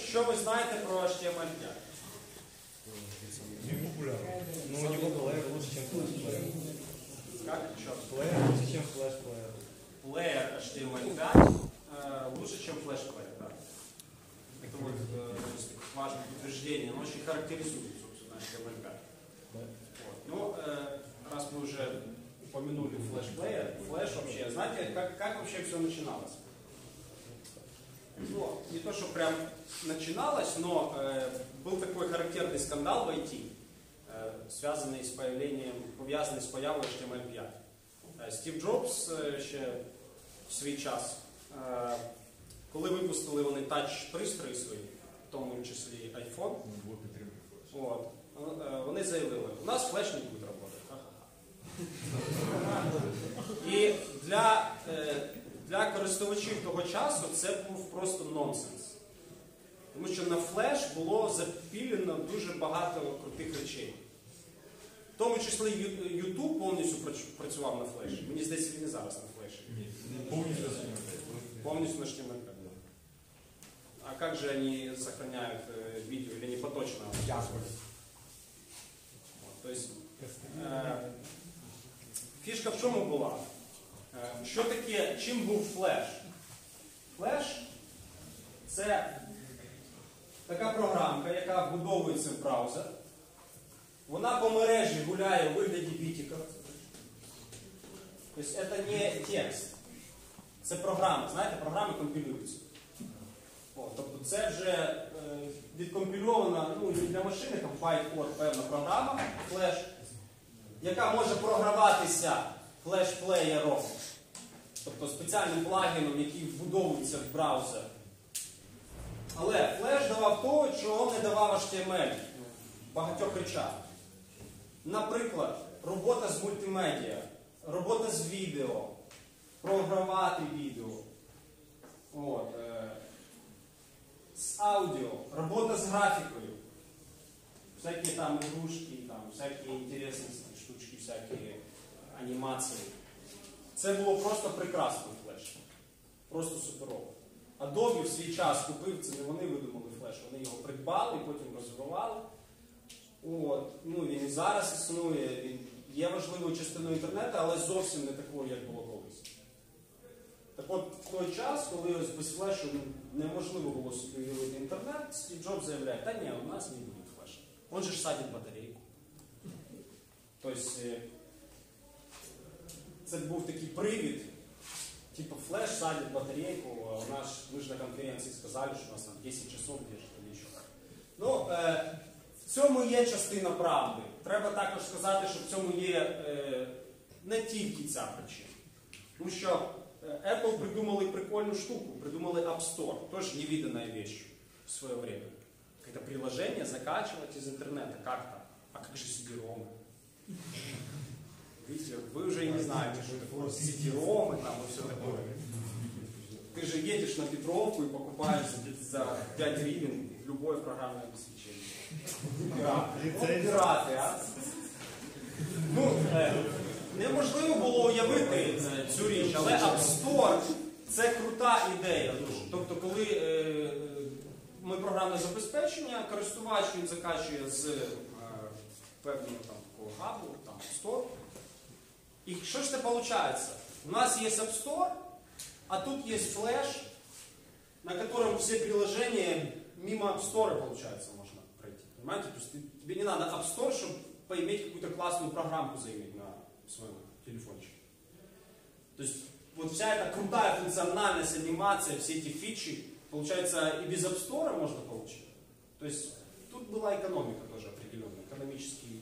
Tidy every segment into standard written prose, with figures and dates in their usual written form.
що ви знаєте про HTML5? Не популярно. Но у него плеер лучше, чем флеш-плеер. Как? Что? Плеер лучше, чем флеш-плеер. Плеер HTML5 лучше, чем флеш-плеер, да. Это вот важное утверждение, оно очень характеризует, собственно, HTML5. Да. Вот. Ну, раз мы уже упомянули флеш-плеер, флеш вообще, знаете, как вообще все начиналось? Ну, не то, что прям начиналось, но был такой характерный скандал в IT, связанный с пов'язаний з появою HTML5. Стів Джобс ще в свій час, коли випустили вони тач-пристрої свої, в тому числі iPhone, от, вони заявили, у нас флеш не буде працювати. І для користувачів того часу це був просто нонсенс. Тому що на флеш було запілено дуже багато крутих речей. В тому числі YouTube повністю працював на флеші. Мені здається, він і зараз на флеші. Повністю Повністю на HTML5. А як же вони зберігають відео, або не поточно? Тобто, фішка в чому була? Що таке, чим був флеш? Флеш – це така програмка, яка вбудовується в браузер. Вона по мережі гуляє у вигляді бітиків. Тобто це не текст. Це програма. Знаєте, програми компілюються. Тобто це вже відкомпільована, ну, для машини, там Python, певна програма, флеш, яка може програватися флеш-плеєром. Тобто спеціальним плагіном, який вбудовується в браузер. Але флеш давав того, чого не давав HTML в багатьох речах. Наприклад, робота з мультимедіа, робота з відео, програвати відео, з аудіо, робота з графікою, всякі там ігрушки, там, всякі інтересні штучки, всякі анімації. Це було просто прекрасно в флеш. Просто суперово. Adobe в свій час купив, це не вони видумали флеш, вони його придбали, потім розвивали. Ну, він і зараз існує, він є важливою частиною інтернету, але зовсім не такою, як було колись. Так от, в той час, коли без флешу неможливо було собі уявити інтернет, Стів Джобс заявляє, та ні, у нас не буде флеша. Он же ж садить батарейку. Тобто, це був такий привід, типу флеш садить батарейку, а у нас, ви ж на конференції сказали, що у нас там 10 часов держить, або що. Ну, в цьому є частина правди. Треба також сказати, що в цьому є не тільки ця причина. Тому що Apple придумали прикольну штуку, придумали App Store, тоже невиданная вещь в свое время. Это приложение закачивать из интернета. Как там? А как же CD-ROM? Видите, вы уже и не знаете, что такое CD-ROM и там и все такое. Ты же едешь на Петровку и покупаешь за 5 гривен любое программное обеспечение. Пираты, а? Ну, неможливо було уявити цю річ, але App Store – це крута ідея. Тобто, коли ми програмне забезпечення, користувач він закачує з певного там такого хабу, там App Store. І що ж це виходить? У нас є App Store, а тут є флеш, на котором все приложения мимо App Store, получается, можно пройти. Понимаете? То есть тебе не надо App Store, чтобы поиметь какую-то классную программку заиметь на своем телефончике. То есть вот вся эта крутая функциональность, анимация, все эти фичи, получается, и без App Store можно получить. То есть тут была экономика тоже определенная, экономический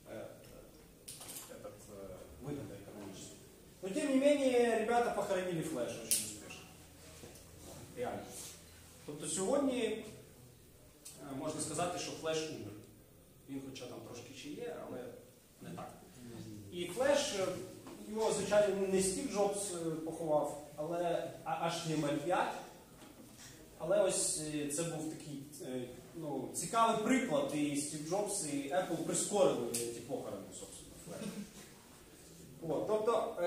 выгод экономический. Но тем не менее, ребята похоронили флеш очень успешно. Реально. Тобто сьогодні можна сказати, що флеш умер. Він хоча там трошки ще є, але не так. І флеш, його, звичайно, не Стів Джобс поховав, але HTML5. Але ось це був такий цікавий приклад, і Стів Джобс, і Apple прискорили ці похорони, собственно, флеш. Тобто,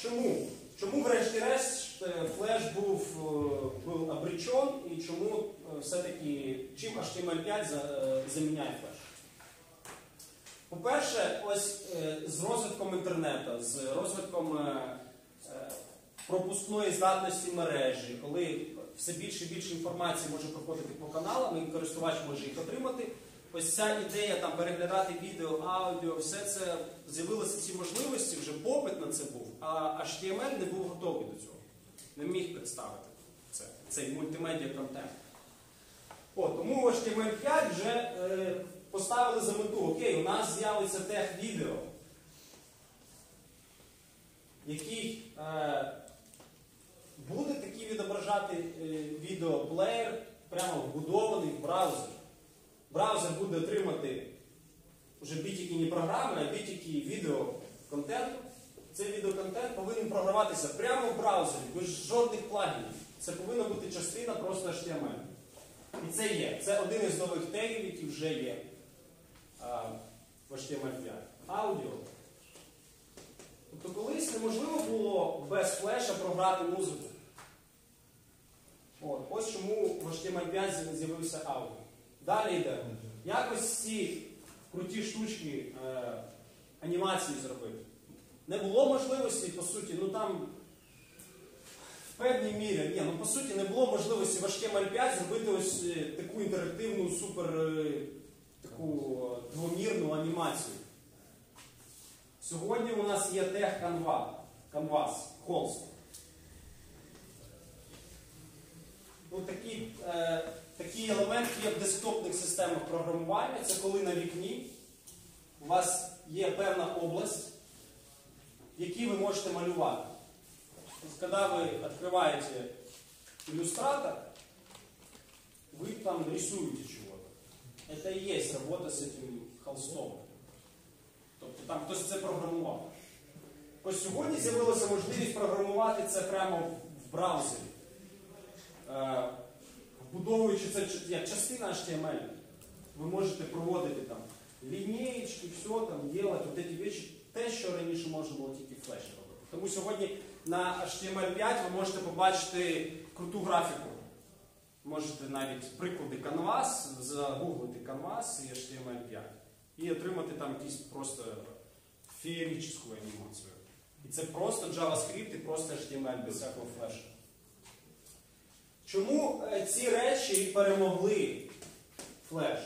чому врешті-решт флеш був обречен, і чому все-таки, чим HTML5 заміняє флеш? По-перше, ось з розвитком інтернету, з розвитком пропускної здатності мережі, коли все більше і більше інформації може проходити по каналам, і користувач може їх отримати, ось ця ідея там переглядати відео, аудіо, все це, з'явилися ці можливості, вже попит на це був, а HTML не був готовий до цього. Не міг представити цей мультимедіа контент. Тому HTML5 вже поставили за мету, окей, у нас з'явиться тех-відео, який буде такий відображати відеоплеєр, прямо вбудований в браузер. Браузер буде отримати вже будь-які програми, а будь-які відеоконтент. Цей відеоконтент повинен програватися прямо в браузері, без жодних плагінів. Це повинна бути частина просто HTML. І це є. Це один із нових тегів, які вже є в HTML5. Аудіо. Тобто колись неможливо було без флеша програти музику. Ось чому в HTML5 з'явився аудіо. Далі йде. Якось ці круті штучки анімації зробити. Не було можливості, по суті, там в певній мірі, по суті, не було можливості в HTML5 зробити ось таку інтерактивну, супер, таку двомірну анімацію. Сьогодні у нас є тех Canvas, холст. Такий елемент є в десктопних системах програмування. Це коли на вікні у вас є певна область, в якій ви можете малювати. Коли ви відкриваєте иллюстратор, вы там рисуете чего-то. Это и есть работа с этим холстом. Тобто там хтось це програмував. Ось сьогодні з'явилася можливість програмувати це прямо в браузері. Вбудовуючи це як частина HTML, ви можете проводити там лінієчки, все там, робити вот эти речі, те, що раніше можна було тільки в флеші робити. Тому сьогодні на HTML5 ви можете побачити круту графіку. Можете навіть приклади Canvas, загуглити Canvas і HTML5 і отримати там якусь просто феєричну анімацію. І це просто JavaScript і просто HTML без всякого флешу. Чому ці речі перемогли флеш?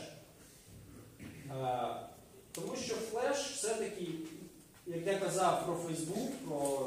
Тому що флеш все-таки, як я казав про Facebook,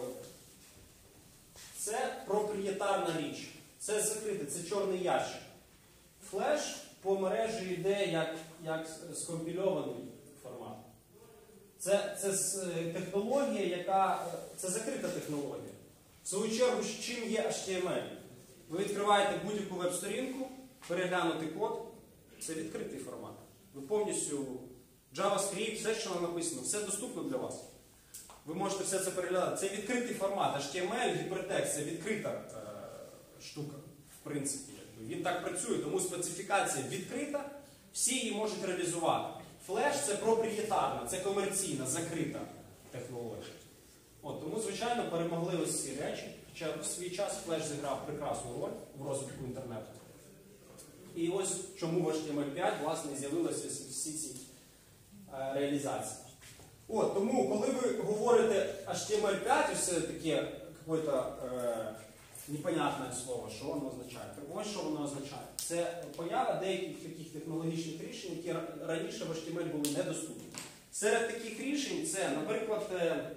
це проприєтарна річ. Це закрите, це чорний ящик. Флеш по мережі йде як скомпільований формат. Це технологія, це закрита технологія. В свою чергу, чим є HTML? Ви відкриваєте будь-яку веб-сторінку, переглянути код, це відкритий формат. Ви повністю JavaScript, все, що написано, все доступно для вас. Ви можете все це переглядати. Це відкритий формат. HTML, гіпертекст, це відкрита штука, в принципі. Він так працює, тому специфікація відкрита, всі її можуть реалізувати. Флеш – це проприєтарна, це комерційна, закрита технологія. Тому, звичайно, перемогли ось ці речі. Хоча в свій час флеш зіграв прекрасну роль в розвитку інтернету. І ось чому в HTML5, власне, з'явилися всі ці реалізації. Тому, коли ви говорите HTML5, ось це таке якесь непонятне слово, що воно означає. Ось що воно означає. Це поява деяких таких технологічних рішень, які раніше в HTML були недоступні. Серед таких рішень це, наприклад,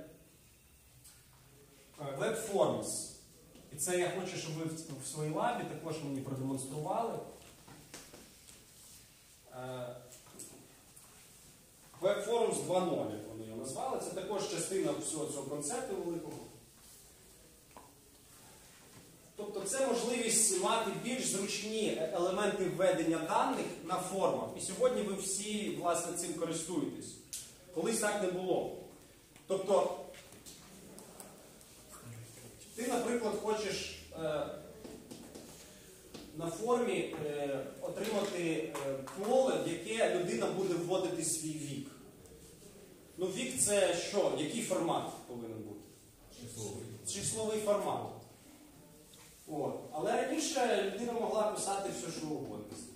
WebForms. І це я хочу, щоб ви в своїй лабі також мені продемонстрували. WebForms 2.0, як вони його назвали. Це також частина всього цього концепту великого. Тобто це можливість мати більш зручні елементи введення даних на формах. І сьогодні ви всі, власне, цим користуєтесь. Колись так не було. Тобто, ти, наприклад, хочеш на формі отримати поле, в яке людина буде вводити свій вік. Вік це що? Який формат повинен бути? Числовий формат. Але раніше людина могла писати все, що угодно.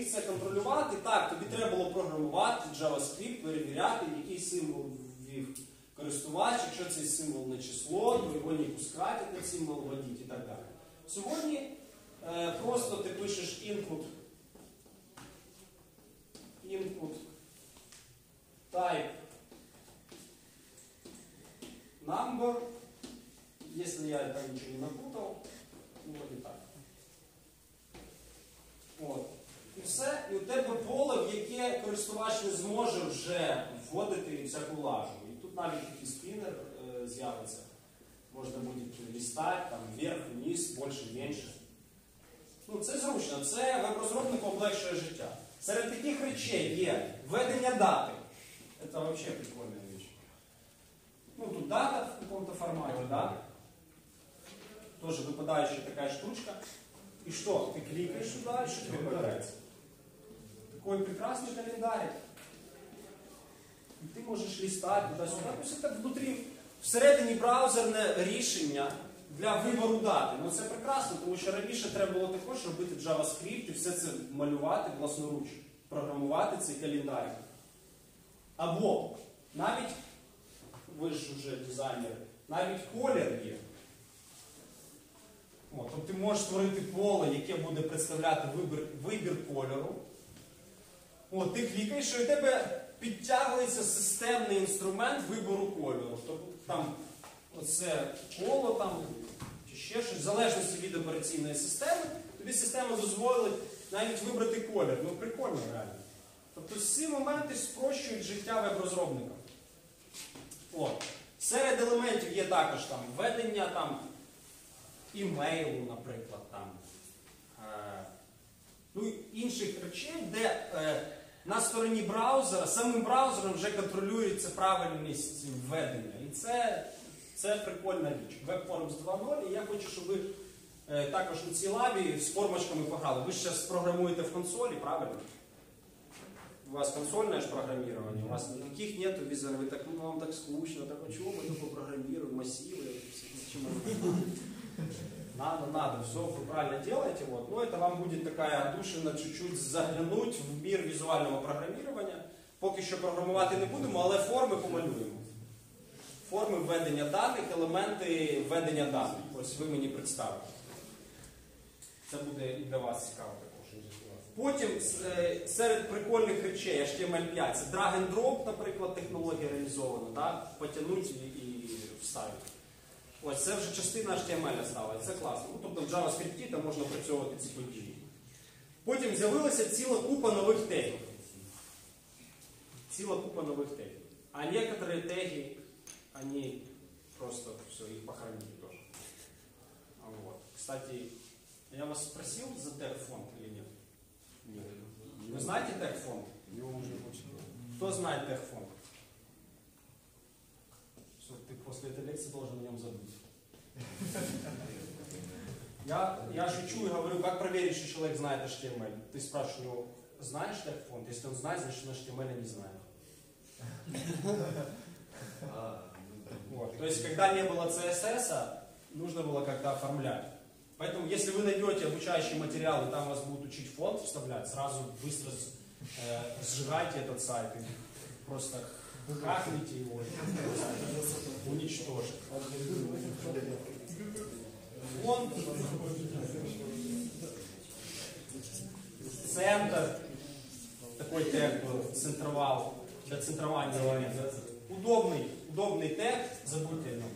хотів це контролювати, так, тобі треба було програмувати JavaScript, перевіряти, який символ ввів користувач, якщо цей символ не число, то його не пускати, цей символ вводити і так далі. Сьогодні просто ти пишеш input type number, если я там ничего не напутал, вроде так. От. І все, і у тебе поле, в яке користувач не зможе вже вводити всяку лажу. І тут навіть такий спінер з'явиться. Можна буде листати, там, вверх, вниз, більше, менше. Ну, це зручно, це веб-розробнику облегшує життя. Серед таких речей є введення дати. Це взагалі прикольна річ. Ну, тут дата в каком-то форматі, да? Тоже выпадающая такая штучка. И что? Ты кликаешь сюда, и что тебе появляется? Такой прекрасный календарик. І ти можеш листати туди-сюди. Тобто це внутрі, всередині браузерне рішення для вибору дати. Ну це прекрасно, тому що раніше треба було також робити JavaScript і все це малювати власноруч, програмувати цей календарик. Або навіть, ви ж вже дизайнери, навіть колір є. Тобто ти можеш створити поле, яке буде представляти вибір кольору. Ти клікаєш, і у тебе підтягується системний інструмент вибору кольору. Тобто там оце коло там, чи ще щось, в залежності від операційної системи, тобі система дозволить навіть вибрати колір. Ну прикольно реально. Тобто ці моменти спрощують життя веб-розробника. Серед елементів є також там введення там, імейлу, наприклад, там, інших речей, де на стороні браузера, самим браузером вже контролюється правильність введення. І це прикольна річ. WebForms 2.0, і я хочу, щоб ви також у цій лабі з формочками пограли. Ви ж зараз програмуєте в консолі, правильно? У вас консольное же программирование, у вас никаких нету визора, вы так, вам так скучно, так а чего мы только программируем, массивы, зачем надо, все, вы правильно делаете, вот. Но это вам будет такая отдушина чуть-чуть заглянуть в мир візуального программирования. Поки що програмувати не будемо, але форми помалюємо. Форми введення даних, елементи введення даних. Ось ви мені представите. Це буде і для вас цікаво також. Потім серед прикольних речей HTML5 це drag and drop, наприклад, технологія реалізована, так? Потягнути і вставити. Ось це вже частина HTML стала, це класно. Тобто в JavaScript там можна працювати ці події. Потім з'явилася ціла купа нових тегів. А некоторые теги, они просто все, их похоронили тоже. Вот. Кстати, я вас спросил за тег-фонд или нет? Нет. Вы знаете тег-фонд? Кто знает тег-фонд? Что ты после этой лекции должен о нем забыть. Я шучу и говорю, как проверить, что человек знает HTML. Ты спрашиваешь у него, знаешь тег-фонд? Если он знает, значит он HTML не знает. Вот. То есть, когда не было CSS, нужно было как-то оформлять. Поэтому, если вы найдете обучающие материалы, там вас будут учить фонд вставлять, сразу быстро сжигайте этот сайт и просто хакните его, уничтожить. Фонд, центр, такой тег был, центровал, для центрования. Удобный тег, забудьте о нем.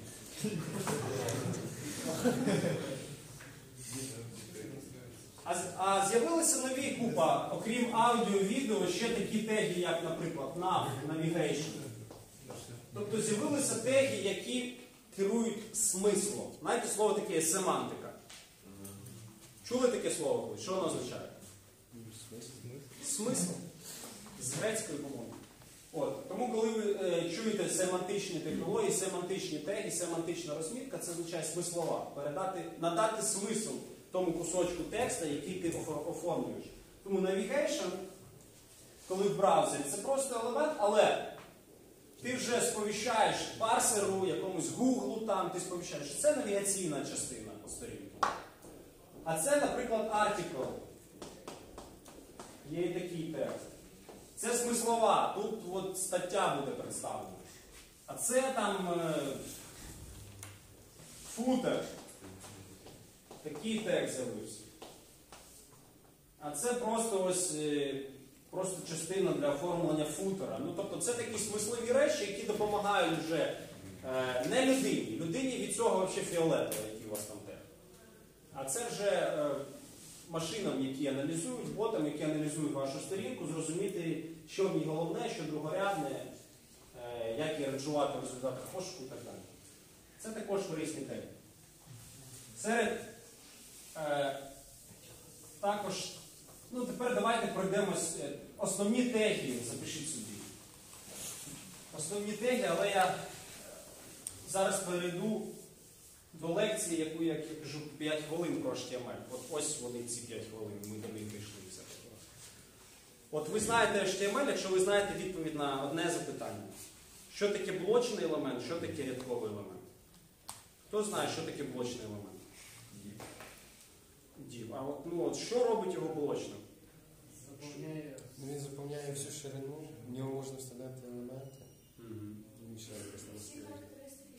А з'явилися нові купа, окрім аудіо, відео, ще такі теги, як, наприклад, nav, navigation. Тобто з'явилися теги, які керують смислом. Знаєте, слово таке семантика. Чули таке слово колись? Що воно означає? Смисл. З грецької, по-моєму. Тому, коли ви чуєте семантичні технології, семантичні теги, семантична розмітка, це означає смислова. Надати смисл тому кусочку текста, який ти оформлюєш. Тому navigation, коли в браузері, це просто елемент, але ти вже сповіщаєш парсеру, якомусь Google, там, ти сповіщаєш, що це навігаційна частина по сторінку. А це, наприклад, article. є і такий текст. Це смислова, тут от стаття буде представлена. А це там футер. Такий текст з'явився. А це просто ось просто частина для оформлення футера. Ну, тобто це такі смислові речі, які допомагають вже не людині. Людині від цього взагалі фіолетово, який у вас там текст. А це вже машинам, які аналізують, ботам, які аналізують вашу сторінку, зрозуміти, що в ній головне, що другорядне, як її ранжувати в результатах пошуку і так далі. Це також корисні теми. Серед також, ну тепер давайте пройдемось основні теги, запишіть собі. Основні теги, але я зараз перейду до лекції, яку я кажу 5 хвилин про HTML. От ось вони ці 5 хвилин, ми до них дійшли все-таки. От ви знаєте HTML, якщо ви знаєте відповідь на одне запитання. Що таке блочний елемент, що таке рядковий елемент? Хто знає, що таке блочний елемент? Div. А от, ну, от що робить його блочним? Він заповняє всю ширину, в нього можна вставляти елементи. Він ще якось Всі характеристики,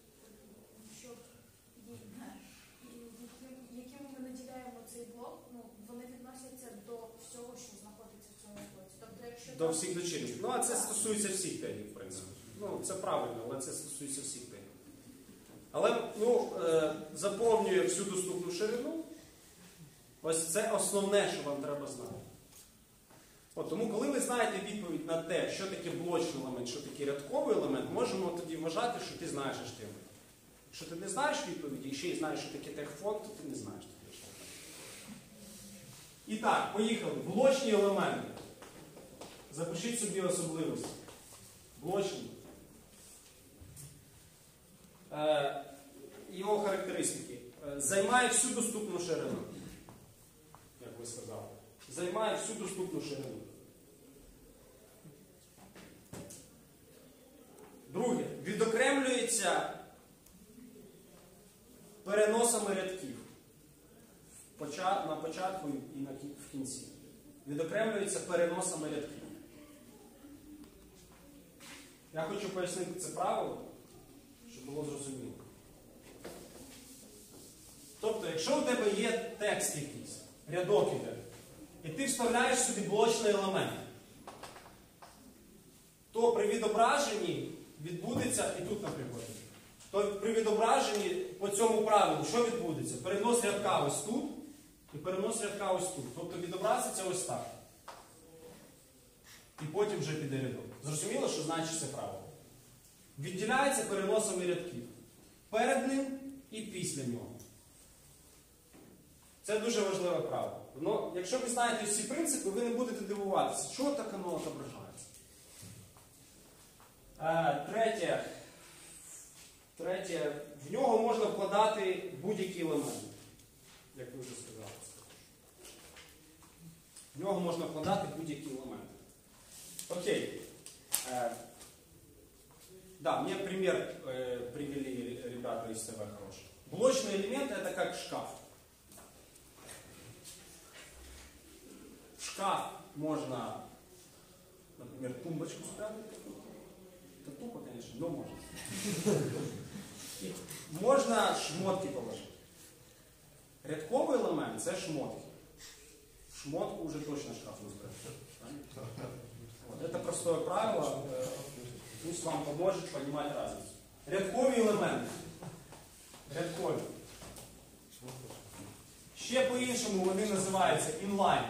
якими ми наділяємо цей блок, ну, вони відносяться до всього, що знаходиться в цьому блоці. Тобто, якщо До всіх дочірніх. Ну, а це стосується всіх тегів, в принципі. Ну, це правильно, але це стосується всіх тегів. Але, ну, заповнює всю доступну ширину. Ось це основне, що вам треба знати. От, тому, коли ви знаєте відповідь на те, що таке блочний елемент, що таке рядковий елемент, можемо тоді вважати, що ти знаєш HTML. Якщо ти не знаєш відповіді, і ще й знаєш, що таке тег-фонд, то ти не знаєш таке HTML. І так, поїхали. Блочні елементи. Запишіть собі особливості. Блочні. Його характеристики. Займає всю доступну ширину. Як ви сказали. Займає всю доступну ширину. Друге. Відокремлюється переносами рядків. На початку і в кінці. Відокремлюється переносами рядків. Я хочу пояснити це правило, щоб було зрозуміло. Тобто, якщо у тебе є текст якийсь, рядок іде, і ти вставляєш собі блочний елемент, то при відображенні відбудеться, і тут, наприклад, то при відображенні по цьому правилу, що відбудеться? Перенос рядка ось тут, і перенос рядка ось тут. Тобто відобразиться ось так. І потім вже піде рядок. Зрозуміло, що значить це правило? Відділяється переносами рядків. Перед ним і після нього. Це дуже важливе правило. Но, якщо ви знаєте всі принципи, ви не будете дивуватися, чого так воно отображається. Третє, в нього можна вкладати будь-які елементи. Як ви вже сказали. В нього можна вкладати будь-які елементи. Окей. Да, мне пример привели ребята из ТВ хороший. Блочный элемент это как шкаф. В шкаф можно, например, тумбочку спрятать. Это тупо, конечно, но можно. Можно шмотки положить. Рядковий елемент це шмотки. Шмотку уже точно шкаф не спрятать. Вот это простое правило. Пусть вам поможет понимать разницу. Рядкові елементи. Рядкові. Ще по-іншому вони називаються inline.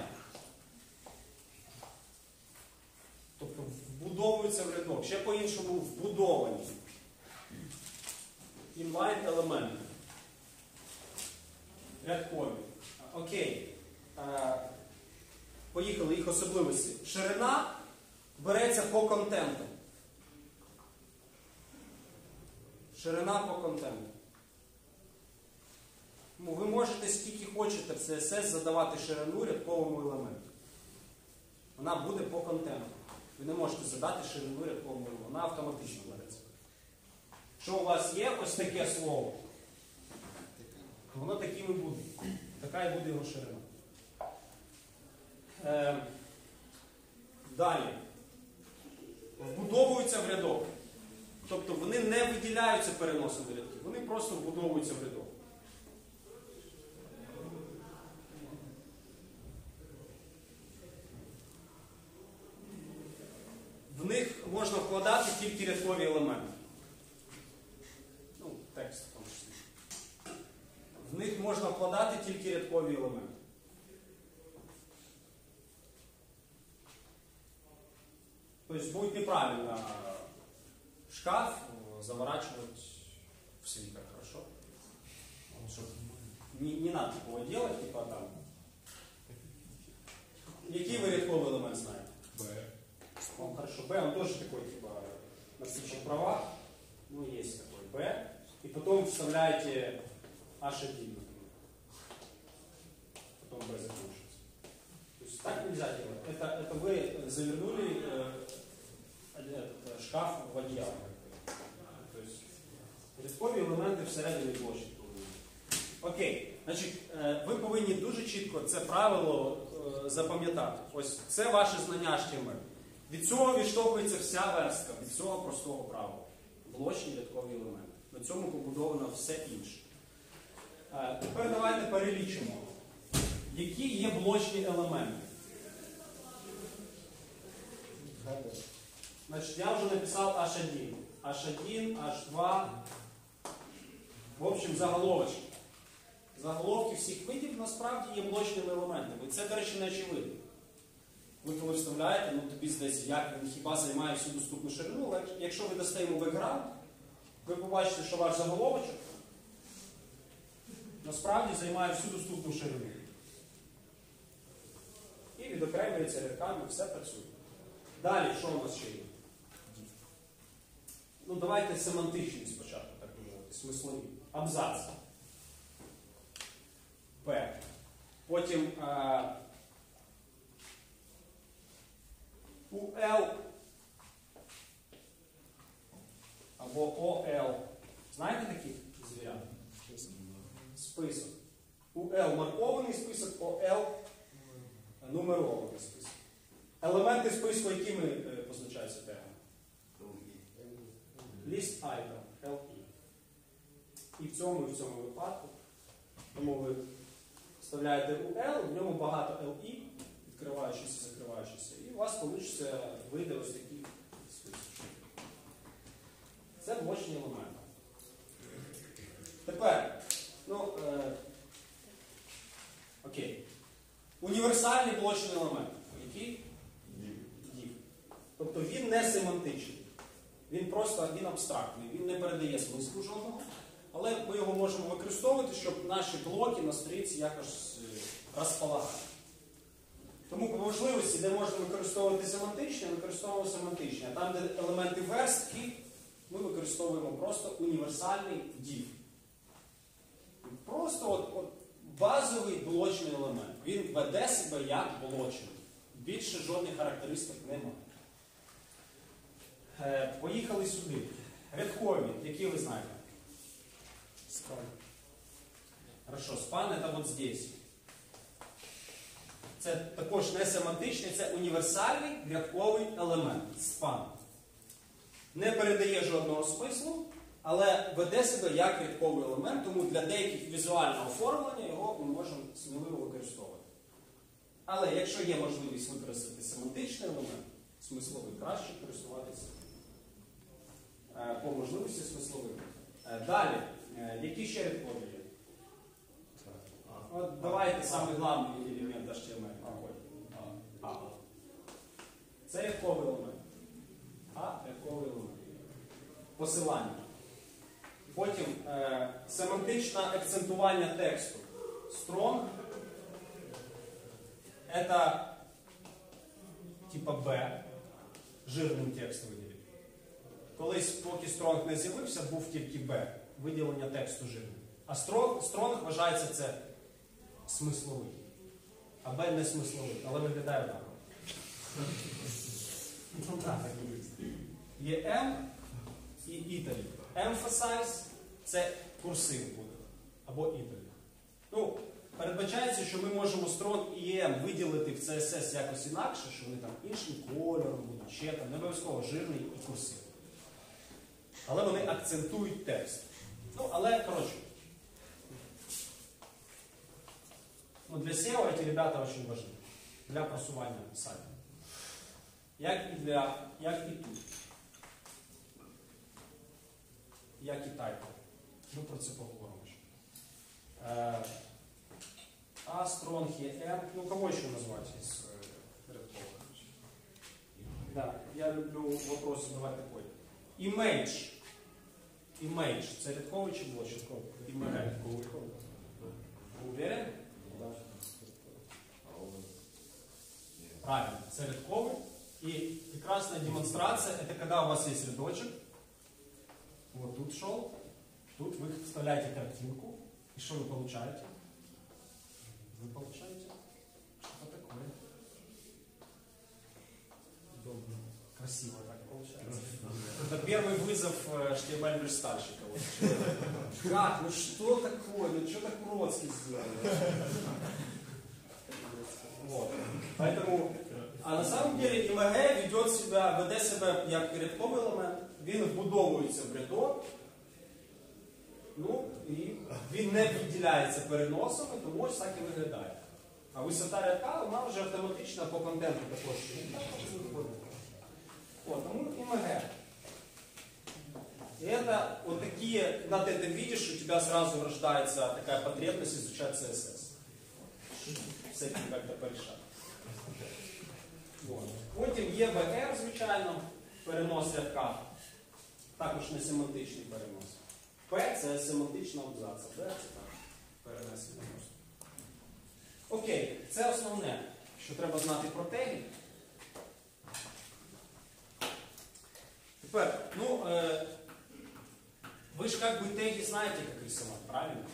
Тобто вбудовуються в рядок. Ще по-іншому вбудовані. Inline елементи. Рядкові. Окей. Поїхали їх особливості. Ширина береться по контенту. Ширина по контенту. Ви можете скільки хочете в CSS задавати ширину рядковому елементу. Вона буде по контенту. Ви не можете задати ширину рядковому елементу. Вона автоматично береться. Якщо у вас є ось таке слово, то воно таким і буде. Така і буде його ширина. Далі. Вбудовуються в рядок. Тобто вони не виділяються переносом рядків, вони просто вбудовуються в рядок. В них можна вкладати тільки рядкові елементи. Ну, текст в тому числі. В них можна вкладати тільки рядкові елементи. Тобто будет неправильно шкаф заворачивать в свитер, хорошо? Не надо такого делать, типа там. Який ви рядковий елемент знаєте? Б. Ну, хорошо, Б, он тоже такой, типа, на птичьих правах. Ну, есть такой Б. И потом вставляете H1, например. Потом Б закончится. То есть так нельзя делать. Это вы завернули шкаф в одеяло. То есть рядкові елементи всередині площі. Окей. Значить, ви повинні дуже чітко це правило запам'ятати. Ось це ваше знання HTML. Від цього відштовхується вся верстка, від цього простого правила. Блочні рядкові елементи. На цьому побудовано все інше. Тепер давайте перелічимо, які є блочні елементи. Значить, я вже написав H1. H1, H2. В общем, заголовочки. Заголовки всіх видів насправді є блочними елементами. І це, до речі, не очевидно. Ви коли вставляєте, ну тобі здається, як він хіба займає всю доступну ширину, але якщо ви дасте йому бекграунд, ви побачите, що ваш заголовочок насправді займає всю доступну ширину. І відокремлюється рядками, все працює. Далі, що у нас ще є? Ну, давайте семантичні спочатку, так мовити, смислові. Абзац. П. Потім УЛ або ОЛ. Знаєте таких звірят? Список. УЛ маркований список, ОЛ нумерований список. Елементи списку, якими позначаються теми? List item, LE. І в цьому випадку, тому ви вставляєте UL, в ньому багато LE, відкриваючися, закриваючися, і у вас вийде ось такий список. Це блочні елементи. Тепер, окей. Універсальний блочний елемент. Який? Div. Тобто він не семантичний. Він абстрактний, він не передає смислу жодного, але ми його можемо використовувати, щоб наші блоки на сторінці якось розполагати. Тому по можливості, де можна використовувати семантичне, використовуємо семантичне. А там, де елементи верстки, ми використовуємо просто універсальний div. Просто базовий блочний елемент. Він веде себе як блочний. Більше жодних характеристик немає. Поїхали сюди. Рядкові, які ви знаєте? Span. Хорошо, span це от здесь. Це також не семантичний, це універсальний рядковий елемент. Span. Не передає жодного смислу, але веде себе як рядковий елемент, тому для деяких візуального оформлення його ми можемо сміливо використовувати. Але якщо є можливість використати семантичний елемент, смисловий, краще користуватися по можливості смисловим. Далі, які ще рядкові є? От давайте самий головний елемент HTML. Це рядковий елемент. Рядковий елемент. Посилання. Потім семантичне акцентування тексту. Strong это типа Б. Жирним текст виділити. Колись, поки Strong не з'явився, був тільки Б. Виділення тексту жирним. А Strong вважається це смисловий. А Б не смисловий. Але виглядає так. Ну так, так і є. Є М і італік. Emphasize – це курсив буде. Або італік. Ну, передбачається, що ми можемо strong і EM виділити в CSS якось інакше, що вони там іншим кольором будуть, ще там, не обов'язково жирний і курсивний. Але вони акцентують текст. Ну, але, коротше, ну, для SEO эти ребята очень важны. Для просування сайту. Як і тут. Як і тайпу. Ми про це поговоримо ще. А, strong, EM. Ну, кого еще назвать из рядковых? Да, я люблю вопрос задавать такой. Image. Image. Це рядковий чи блочковий? Image. Вы уверены? Правильно. Це рядковый. И прекрасная демонстрация, это когда у вас есть рядочек. Вот тут шел. Тут вы вставляете картинку. И что вы получаете? Вы получаете что-то такое. Удобно. Красиво так получается. Это первый вызов HTML-верстальщика. Как? Ну что такое? Ну что так уродски сделали? Вот. Поэтому, а на самом деле імг веде себе як рядковий елемент, він вбудовується в рядок, ну і він не відділяється переносами, тому ось так і виглядає. А висота рядка, вона вже автоматично по контенту також виходить. Тому імг. И это вот такие, когда ты это видишь, у тебя сразу рождается такая потребность изучать CSS. С этим как-то порешать. Вот. Потім є BR, звичайно, перенос рядка. Також не семантичний перенос. P це семантична абзаца. D це так, перенесення просто. Окей, це основне, що треба знати про теги. Тепер, ну, вы же как бы теги знаете, как рисовать, правильно?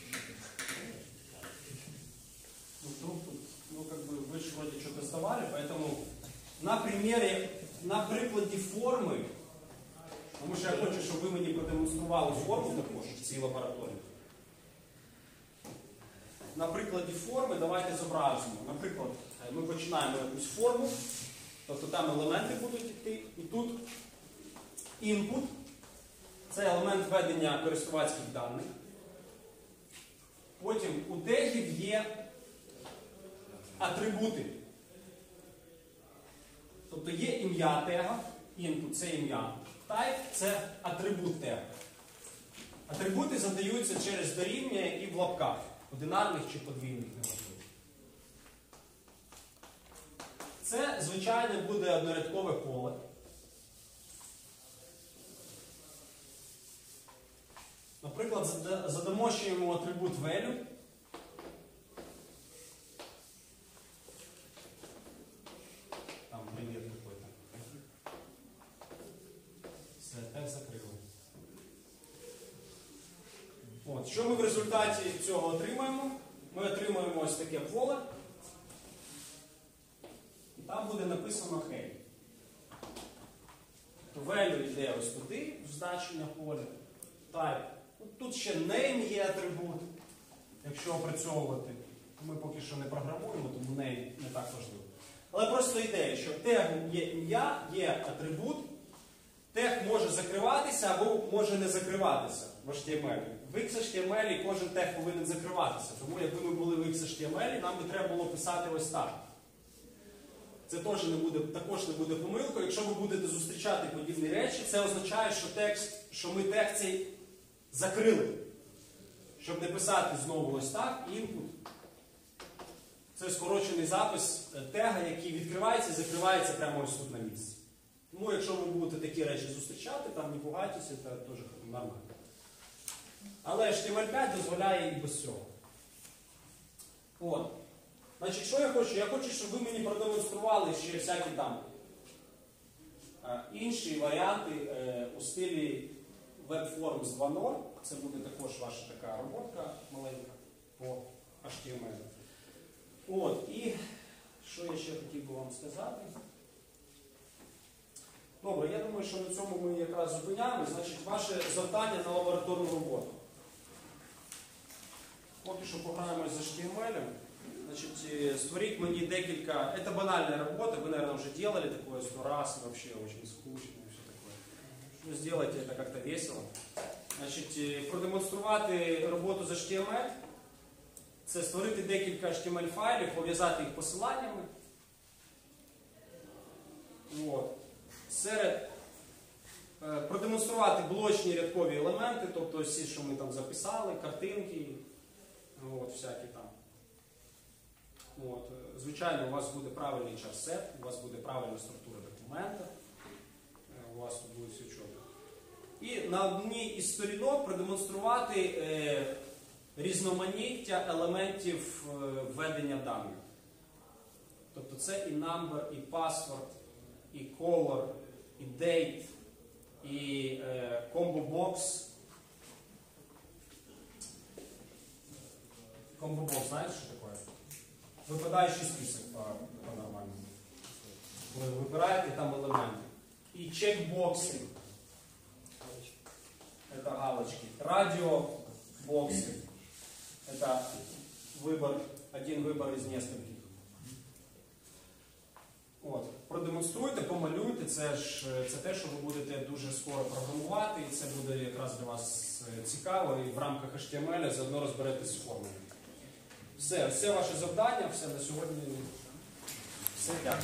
Ну, как бы вы же вроде что-то сдавали, поэтому на прикладі форми, тому що я хочу, щоб ви мені продемонстрували форму також в цій лабораторії. На прикладі форми давайте зобразимо. Наприклад, ми починаємо якусь форму, тобто там елементи будуть йти, і тут input. Це елемент введення користувацьких даних. Потім у тегів є атрибути. Тобто є ім'я тега, input це ім'я, type це атрибут тега. Атрибути задаються через дорівнює і в лапках, одинарних чи подвійних, неважливо. Це, звичайно, буде однорядкове поле. Наприклад, задамо ще йому атрибут value. Там привіт какой-то. Все, так закрили. От, що ми в результаті цього отримаємо? Ми отримаємо ось таке поле. І там буде написано hey. Value йде ось туди, в значення поля. Type. Тут ще name є атрибут, якщо опрацьовувати. Ми поки що не програмуємо, тому name не так важливо. Але просто ідея, що тегу є ім'я, є атрибут, тег може закриватися або може не закриватися в HTML. В XHTML кожен тег повинен закриватися. Тому якби ми були в XHTML, нам би треба було писати ось так. Це також не буде помилкою. Якщо ви будете зустрічати подібні речі, це означає, що ми тег цей закрили. Щоб не писати знову ось так, input. Це скорочений запис тега, який відкривається і закривається прямо ось тут на місці. Тому якщо ви будете такі речі зустрічати, там не пугайтеся, це теж нормально. Але HTML5 дозволяє і без цього. От. Значить, що я хочу? Я хочу, щоб ви мені продемонстрували ще всякі там інші варіанти у стилі WebForms 2.0. Це буде також ваша така роботка маленька по HTML. От, і що я ще хотів би вам сказати? Добре, я думаю, що на цьому ми якраз зупиняємось. Значить, ваше завдання на лабораторну роботу. поки що пограємось з HTML. Значит, створить мені декілька... Это банальная работа, вы, наверное, уже делали такое 100 раз, вообще очень скучно и все такое. Ну, сделайте это как-то весело. Значить, продемонструвати роботу з HTML – це створити декілька HTML-файлів, пов'язати їх посиланнями. От. Продемонструвати блочні рядкові елементи, тобто всі, що ми там записали, картинки, от, всякі там. От. Звичайно, у вас буде правильний чар-сет, у вас буде правильна структура документа, у вас тут буде все чітко. І на одній із сторінок продемонструвати різноманіття елементів введення даних. Тобто це і number, і password, і color, і date, і combo box. Combo box, знаєш, що таке? Випадаючий список по-нормальному. Ви вибираєте там елементи. І чекбокси. Это галочки. Радиобоксы. Это выбор, один выбор из нескольких. От. Продемонструйте, помалюйте. Це те, що ви будете дуже скоро програмувати. І це буде якраз для вас цікаво. І в рамках HTML заодно розберетесь з формою. Все ваше завдання, все на сьогодні. Все, дякую.